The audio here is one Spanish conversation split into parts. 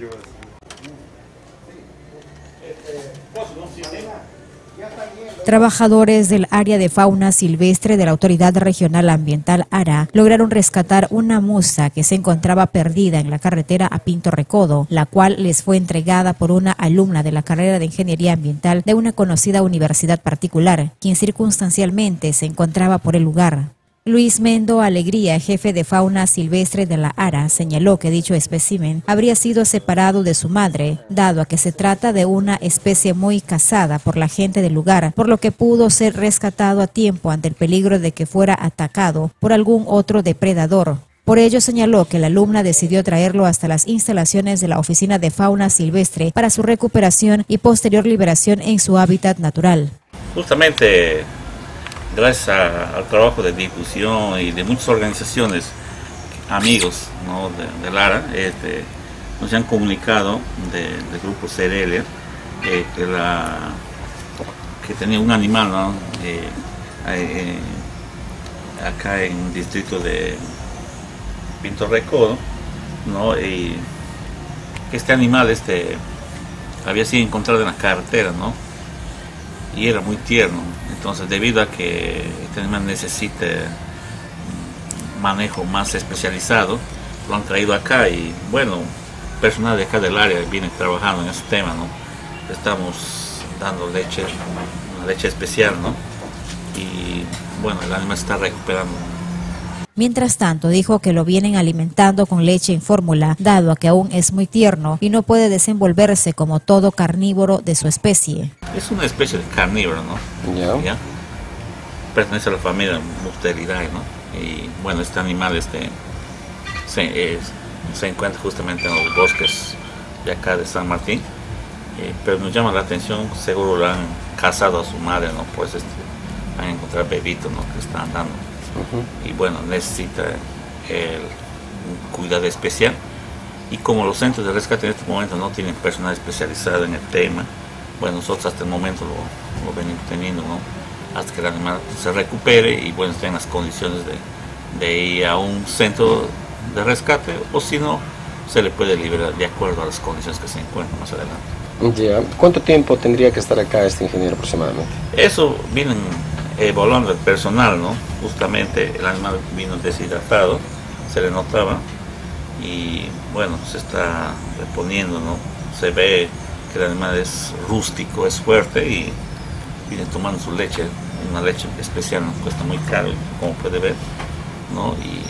Trabajadores del área de fauna silvestre de la Autoridad Regional Ambiental ARA lograron rescatar una musa que se encontraba perdida en la carretera a Pinto Recodo, la cual les fue entregada por una alumna de la carrera de Ingeniería Ambiental de una conocida universidad particular, quien circunstancialmente se encontraba por el lugar. Luis Mendo Alegría, jefe de fauna silvestre de la ARA, señaló que dicho espécimen habría sido separado de su madre, dado a que se trata de una especie muy cazada por la gente del lugar, por lo que pudo ser rescatado a tiempo ante el peligro de que fuera atacado por algún otro depredador. Por ello señaló que la alumna decidió traerlo hasta las instalaciones de la Oficina de Fauna Silvestre para su recuperación y posterior liberación en su hábitat natural. Justamente gracias al trabajo de difusión y de muchas organizaciones, amigos, ¿no?, de Lara, nos han comunicado del grupo CRL que tenía un animal, ¿no?, acá en el distrito de Pinto Recodo, ¿no?, y que este animal había sido encontrado en la carretera, ¿no?, y era muy tierno. Entonces, debido a que este animal necesita manejo más especializado, lo han traído acá y bueno, personal de acá del área viene trabajando en ese tema, ¿no? Estamos dando leche, una leche especial, ¿no? Y bueno, el animal se está recuperando. Mientras tanto, dijo que lo vienen alimentando con leche en fórmula, dado a que aún es muy tierno y no puede desenvolverse como todo carnívoro de su especie. Es una especie de carnívoro, ¿no? ¿Ya? Pertenece a la familia Musteridae, ¿no? Y bueno, este animal se encuentra justamente en los bosques de acá de San Martín, pero nos llama la atención, seguro lo han cazado a su madre, ¿no? Pues van a encontrar bebitos, ¿no?, que están andando. Y bueno, necesita un cuidado especial, y como los centros de rescate en este momento no tienen personal especializado en el tema, bueno, nosotros hasta el momento lo venimos teniendo, ¿no?, hasta que el animal se recupere y bueno, esté en las condiciones de ir a un centro de rescate, o si no, se le puede liberar de acuerdo a las condiciones que se encuentran más adelante. Ya. ¿Cuánto tiempo tendría que estar acá este ingeniero aproximadamente? Eso vienen evaluando el personal, ¿no? Justamente el animal vino deshidratado, se le notaba, y bueno, se está reponiendo, ¿no? Se ve que el animal es rústico, es fuerte y viene tomando su leche, una leche especial, ¿no? Cuesta muy caro, como puede ver, ¿no? Y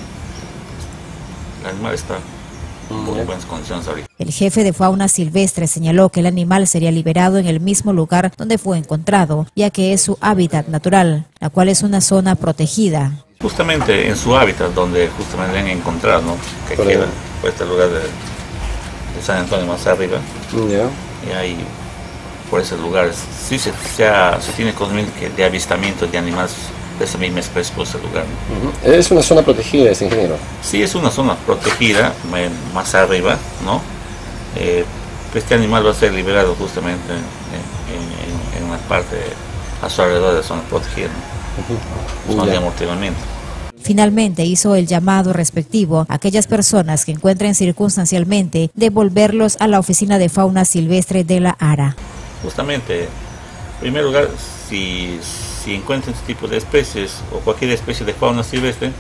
el animal está en muy buenas condiciones ahorita. El jefe de fauna silvestre señaló que el animal sería liberado en el mismo lugar donde fue encontrado, ya que es su hábitat natural, la cual es una zona protegida. Justamente en su hábitat, donde justamente le han encontrado, ¿no?, que queda por este lugar de San Antonio más arriba, y ahí por ese lugar sí se tiene conocimiento de avistamiento de animales de esa misma especie por ese lugar. ¿Es una zona protegida, ese ingeniero? Sí, es una zona protegida, más arriba, ¿no? Este animal va a ser liberado justamente en una parte a su alrededor de la zona protegida, ¿no? Zona de amortiguamiento. Finalmente hizo el llamado respectivo a aquellas personas que encuentren circunstancialmente devolverlos a la Oficina de Fauna Silvestre de la ARA. Justamente, en primer lugar, si encuentran este tipo de especies o cualquier especie de fauna silvestre,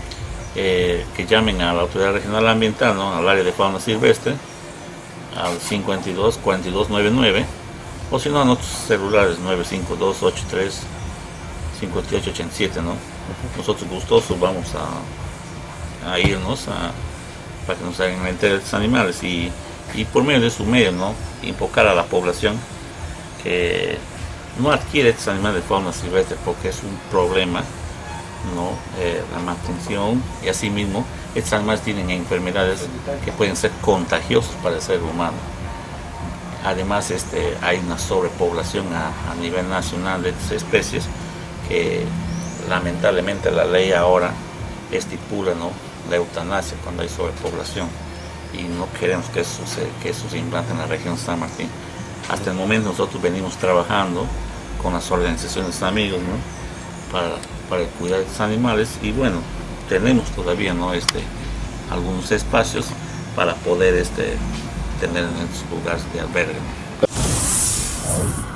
que llamen a la Autoridad Regional Ambiental, ¿no?, al área de fauna silvestre, al 52-4299, o si no, a nuestros celulares 952-83-5887, ¿no? Nosotros gustosos vamos a irnos para que nos hagan la entrega de estos animales y por medio de su medio, ¿no?, invocar a la población que no adquiere estos animales de fauna silvestre porque es un problema, ¿no?, la mantención, y asimismo estos animales tienen enfermedades que pueden ser contagiosas para el ser humano. Además, hay una sobrepoblación a nivel nacional de estas especies que lamentablemente la ley ahora estipula, ¿no?, la eutanasia cuando hay sobrepoblación, y no queremos que eso se implante en la región de San Martín. Hasta el momento nosotros venimos trabajando con las organizaciones amigos, ¿no?, para cuidar de estos animales, y bueno, tenemos todavía, ¿no?, algunos espacios para poder tener en estos lugares de albergue.